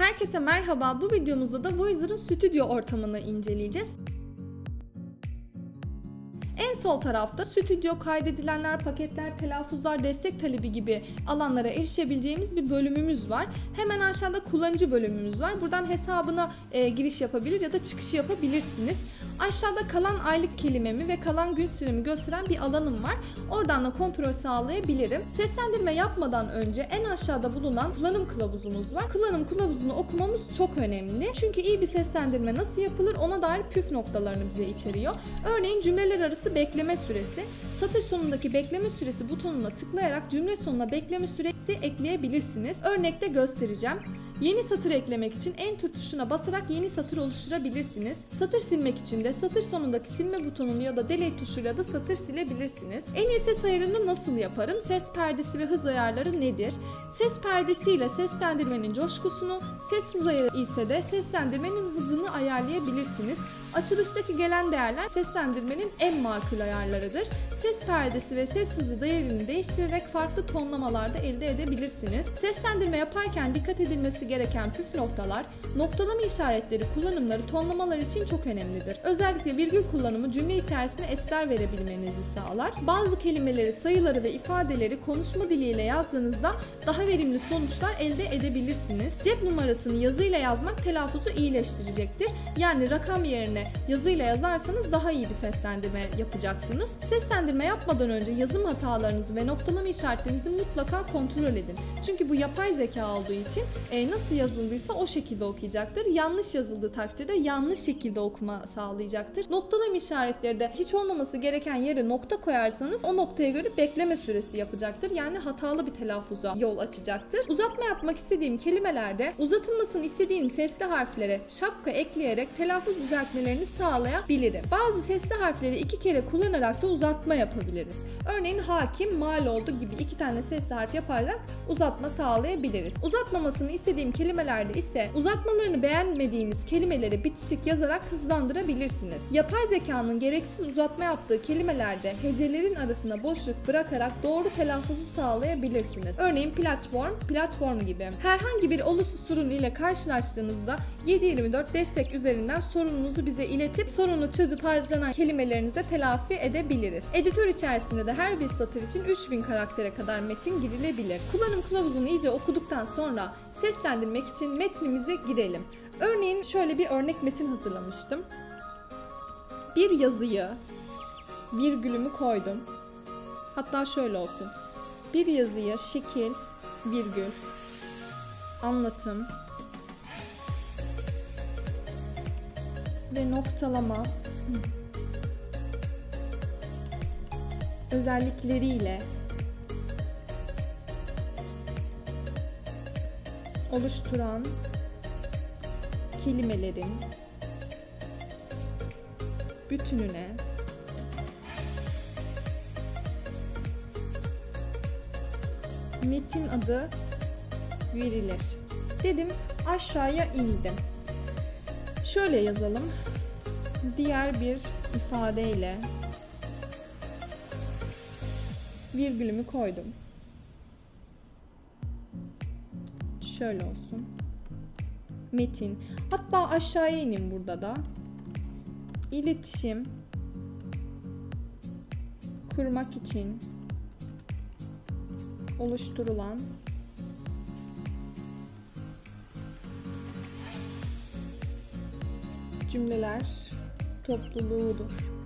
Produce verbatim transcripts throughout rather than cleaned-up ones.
Herkese merhaba. Bu videomuzda da Voicer'ın stüdyo ortamını inceleyeceğiz. En sol tarafta stüdyo, kaydedilenler, paketler, telaffuzlar, destek talebi gibi alanlara erişebileceğimiz bir bölümümüz var. Hemen aşağıda kullanıcı bölümümüz var. Buradan hesabına e, giriş yapabilir ya da çıkış yapabilirsiniz. Aşağıda kalan aylık kelimemi ve kalan gün süremi gösteren bir alanım var. Oradan da kontrol sağlayabilirim. Seslendirme yapmadan önce en aşağıda bulunan kullanım kılavuzumuz var. Kullanım kılavuzunu okumamız çok önemli. Çünkü iyi bir seslendirme nasıl yapılır ona dair püf noktalarını bize içeriyor. Örneğin cümleler arası bekleme süresi. Satır sonundaki bekleme süresi butonuna tıklayarak cümle sonuna bekleme süresi ekleyebilirsiniz. Örnekte göstereceğim. Yeni satır eklemek için Enter tuşuna basarak yeni satır oluşturabilirsiniz. Satır silmek için de satır sonundaki silme butonunu ya da delete tuşuyla da satır silebilirsiniz. En iyi ses ayarını nasıl yaparım? Ses perdesi ve hız ayarları nedir? Ses perdesiyle seslendirmenin coşkusunu, ses hız ayarı ise de seslendirmenin hızını ayarlayabilirsiniz. Açılıştaki gelen değerler seslendirmenin en makul ayarlarıdır. Ses perdesi ve ses hızı değerini değiştirerek farklı tonlamalarda elde edebilirsiniz. Seslendirme yaparken dikkat edilmesi gereken püf noktalar, noktalama işaretleri kullanımları tonlamalar için çok önemlidir. Özellikle virgül kullanımı cümle içerisine esler verebilmenizi sağlar. Bazı kelimeleri, sayıları ve ifadeleri konuşma diliyle yazdığınızda daha verimli sonuçlar elde edebilirsiniz. Cep numarasını yazıyla yazmak telaffuzu iyileştirecektir. Yani rakam yerine yazıyla yazarsanız daha iyi bir seslendirme yapacaksınız. Seslendirme yapmadan önce yazım hatalarınızı ve noktalama işaretlerinizi mutlaka kontrol edin. Çünkü bu yapay zeka olduğu için e, nasıl yazıldıysa o şekilde okuyacaktır. Yanlış yazıldığı takdirde yanlış şekilde okuma sağlayacaktır. Noktalama işaretleri de hiç olmaması gereken yere nokta koyarsanız o noktaya göre bekleme süresi yapacaktır. Yani hatalı bir telaffuza yol açacaktır. Uzatma yapmak istediğim kelimelerde uzatılmasını istediğim sesli harflere şapka ekleyerek telaffuz düzeltmelerini sağlayabilirim. Bazı sesli harfleri iki kere kullanarak da uzatma yapabiliriz. Örneğin hakim, mal oldu gibi iki tane sesli harf yaparak uzatma sağlayabiliriz. Uzatmamasını istediğim kelimelerde ise uzatmalarını beğenmediğiniz kelimeleri bitişik yazarak hızlandırabilirsiniz. Yapay zekanın gereksiz uzatma yaptığı kelimelerde hecelerin arasına boşluk bırakarak doğru telaffuzu sağlayabilirsiniz. Örneğin platform, platform gibi. Herhangi bir olumsuz sorun ile karşılaştığınızda yedi yirmi dört destek üzerinden sorununuzu bize iletip sorunu çözüp harcanan kelimelerinize telafi edebiliriz. Editör içerisinde de her bir satır için üç bin karaktere kadar metin girilebilir. Kullanım kılavuzunu iyice okuduktan sonra seslendirmek için metnimize girelim. Örneğin şöyle bir örnek metin hazırlamıştım. Bir yazıyı, virgülümü koydum. Hatta şöyle olsun. Bir yazıya şekil, virgül, anlatım ve noktalama özellikleriyle oluşturan kelimelerin bütününe metin adı verilir. Dedim, aşağıya indim. Şöyle yazalım. Diğer bir ifadeyle virgülümü koydum. Şöyle olsun. Metin. Hatta aşağıya ineyim burada da. İletişim kurmak için oluşturulan cümleler topluluğudur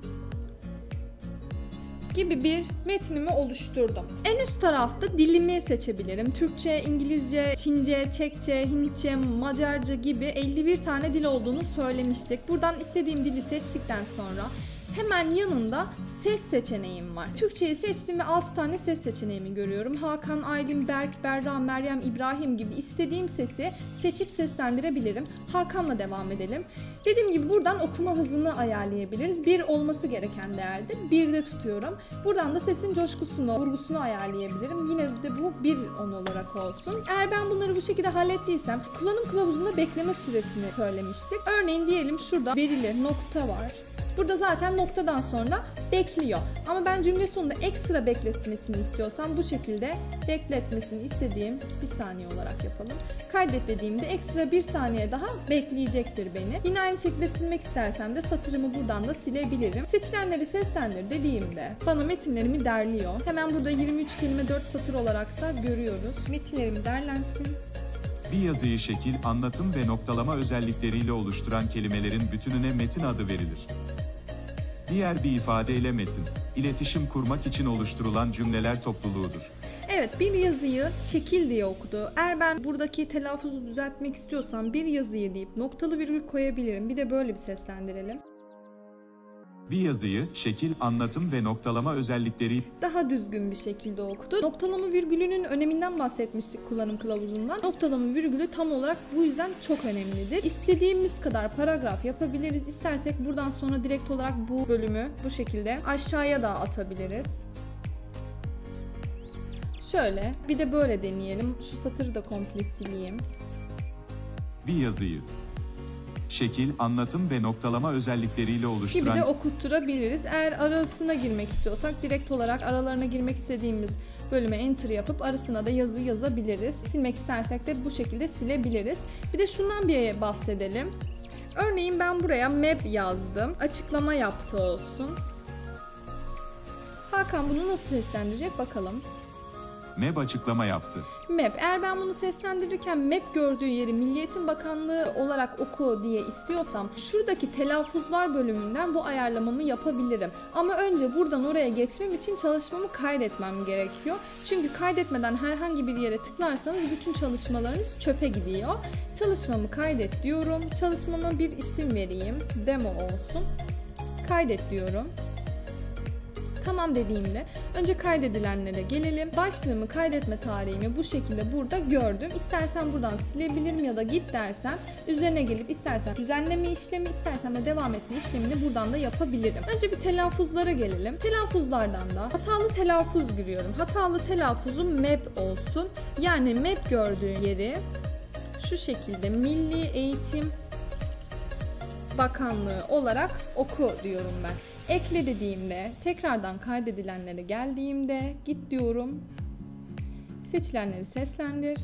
gibi bir metnimi oluşturdum. En üst tarafta dilimi seçebilirim. Türkçe, İngilizce, Çince, Çekçe, Hintçe, Macarca gibi elli bir tane dil olduğunu söylemiştik. Buradan istediğim dili seçtikten sonra hemen yanında ses seçeneğim var. Türkçeyi seçtim ve altı tane ses seçeneğimi görüyorum. Hakan, Aylin, Berk, Berra, Meryem, İbrahim gibi istediğim sesi seçip seslendirebilirim. Hakan'la devam edelim. Dediğim gibi buradan okuma hızını ayarlayabiliriz. bir olması gereken değerde birde tutuyorum. Buradan da sesin coşkusunu, vurgusunu ayarlayabilirim. Yine de bu bir on olarak olsun. Eğer ben bunları bu şekilde hallettiysem kullanım kılavuzunda bekleme süresini söylemiştik. Örneğin diyelim şurada verilir nokta var. Burada zaten noktadan sonra bekliyor. Ama ben cümle sonunda ekstra bekletmesini istiyorsam bu şekilde bekletmesini istediğim bir saniye olarak yapalım. Kaydet dediğimde ekstra bir saniye daha bekleyecektir beni. Yine aynı şekilde silmek istersem de satırımı buradan da silebilirim. Seçilenleri seslendir dediğimde bana metinlerimi derliyor. Hemen burada yirmi üç kelime dört satır olarak da görüyoruz. Metinlerim derlensin. Bir yazıyı şekil, anlatım ve noktalama özellikleriyle oluşturan kelimelerin bütününe metin adı verilir. Diğer bir ifadeyle metin, iletişim kurmak için oluşturulan cümleler topluluğudur. Evet, bir yazıyı şekil diye okudu. Eğer ben buradaki telaffuzu düzeltmek istiyorsam bir yazıyı deyip noktalı virgül koyabilirim. Bir de böyle bir seslendirelim. Bir yazıyı şekil, anlatım ve noktalama özellikleri Daha düzgün bir şekilde okudu. Noktalama virgülünün öneminden bahsetmiştik kullanım kılavuzundan. Noktalama virgülü tam olarak bu yüzden çok önemlidir. İstediğimiz kadar paragraf yapabiliriz. İstersek buradan sonra direkt olarak bu bölümü bu şekilde aşağıya da atabiliriz. Şöyle bir de böyle deneyelim. Şu satırı da komple sileyim. bir yazıyı şekil, anlatım ve noktalama özellikleriyle oluşturan Gibi de okutturabiliriz. Eğer arasına girmek istiyorsak direkt olarak aralarına girmek istediğimiz bölüme enter yapıp arasına da yazı yazabiliriz. Silmek istersek de bu şekilde silebiliriz. Bir de şundan bir bahsedelim. Örneğin ben buraya map yazdım. Açıklama yaptı olsun. Hakan bunu nasıl seslendirecek bakalım. M E B açıklama yaptı. Map. Eğer ben bunu seslendirirken map gördüğü yeri Milli Eğitim Bakanlığı olarak oku diye istiyorsam şuradaki telaffuzlar bölümünden bu ayarlamamı yapabilirim. Ama önce buradan oraya geçmem için çalışmamı kaydetmem gerekiyor. Çünkü kaydetmeden herhangi bir yere tıklarsanız bütün çalışmalarınız çöpe gidiyor. Çalışmamı kaydet diyorum. Çalışmama bir isim vereyim. Demo olsun. Kaydet diyorum. Tamam dediğimde önce kaydedilenlere gelelim. Başlığımı, kaydetme tarihimi bu şekilde burada gördüm. İstersen buradan silebilirim ya da git dersem üzerine gelip istersen düzenleme işlemi, istersen de devam etme işlemini buradan da yapabilirim. Önce bir telaffuzlara gelelim. Telaffuzlardan da hatalı telaffuz giriyorum. Hatalı telaffuzum map olsun. Yani map gördüğü yeri şu şekilde Milli Eğitim Bakanlığı olarak oku diyorum ben. Ekle dediğimde, tekrardan kaydedilenlere geldiğimde git diyorum. Seçilenleri seslendir.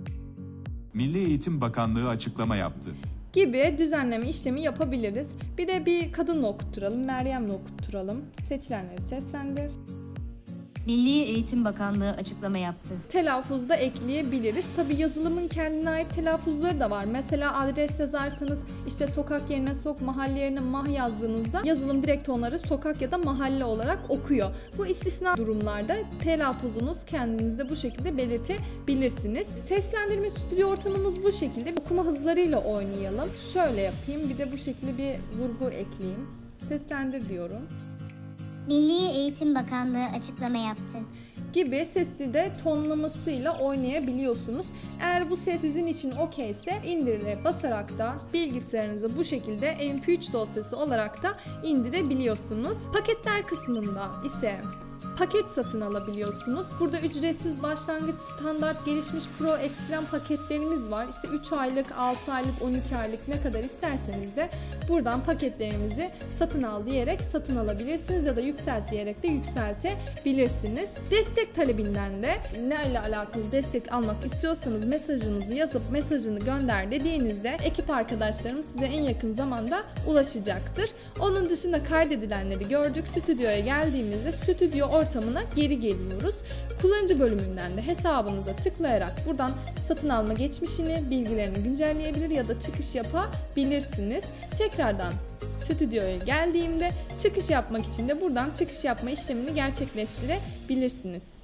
Milli Eğitim Bakanlığı açıklama yaptı. Gibi düzenleme işlemi yapabiliriz. Bir de bir kadınla okutturalım, Meryem'le okutturalım. Seçilenleri seslendir. Milli Eğitim Bakanlığı açıklama yaptı. Telaffuzda ekleyebiliriz. Tabi yazılımın kendine ait telaffuzları da var. Mesela adres yazarsanız işte sokak yerine sok, mahalle yerine mah yazdığınızda yazılım direkt onları sokak ya da mahalle olarak okuyor. Bu istisna durumlarda telaffuzunuz kendinizde bu şekilde belirtebilirsiniz. Seslendirme stüdyo ortamımız bu şekilde. Okuma hızlarıyla oynayalım. Şöyle yapayım. Bir de bu şekilde bir vurgu ekleyeyim. Seslendir diyorum. Milli Eğitim Bakanlığı açıklama yaptı. Gibi sesi de tonlamasıyla oynayabiliyorsunuz. Eğer bu ses sizin için okeyse indirine basarak da bilgisayarınıza bu şekilde M P üç dosyası olarak da indirebiliyorsunuz. Paketler kısmında ise paket satın alabiliyorsunuz. Burada ücretsiz başlangıç, standart, gelişmiş, pro, ekstrem paketlerimiz var. İşte üç aylık, altı aylık, on iki aylık ne kadar isterseniz de buradan paketlerimizi satın al diyerek satın alabilirsiniz ya da yükselt diyerek de yükseltebilirsiniz. Destek talebinden de ne ile alakalı destek almak istiyorsanız mesajınızı yazıp mesajını gönder dediğinizde ekip arkadaşlarım size en yakın zamanda ulaşacaktır. Onun dışında kaydedilenleri gördük. Stüdyoya geldiğimizde stüdyo ortamına geri geliyoruz. Kullanıcı bölümünden de hesabınıza tıklayarak buradan satın alma geçmişini, bilgilerini güncelleyebilir ya da çıkış yapabilirsiniz. Tekrardan stüdyoya geldiğimde çıkış yapmak için de buradan çıkış yapma işlemini gerçekleştirebilirsiniz.